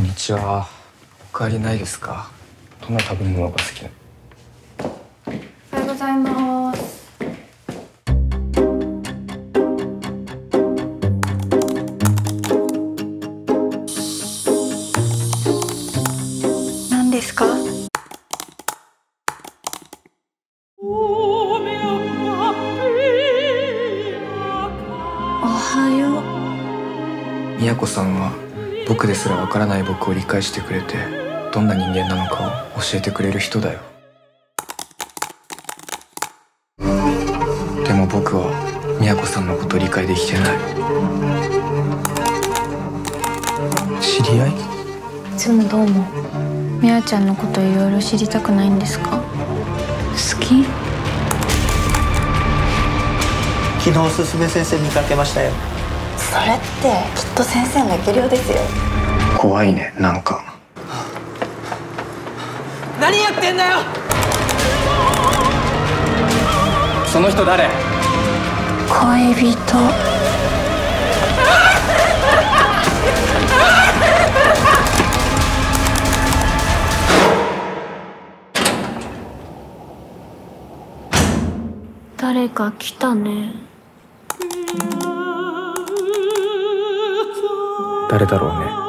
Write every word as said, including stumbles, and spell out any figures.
んにちは。おかわりないですか？どんな食べ物が好きなの？ おはようございます。何ですか？おはよう。 みやこさんは僕ですらわからない僕を理解してくれて、どんな人間なのかを教えてくれる人だよ。でも僕はみやこさんのこと理解できてない。知り合い？ いつもどうも。みやちゃんのこといろいろ知りたくないんですか？好き？ 昨日すすめ先生見かけましたよ。 それってきっと先生の生き量ですよ。 怖いね、なんか。 何やってんだよ。 その人誰？ 恋人。誰か来たね。 誰だろうね。